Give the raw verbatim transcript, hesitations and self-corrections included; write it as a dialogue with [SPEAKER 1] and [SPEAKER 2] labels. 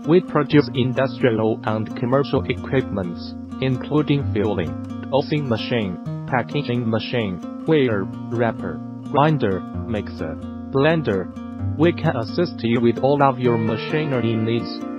[SPEAKER 1] We produce industrial and commercial equipments, including filling, dosing machine, packaging machine, weigher, wrapper, grinder, mixer, blender. We can assist you with all of your machinery needs.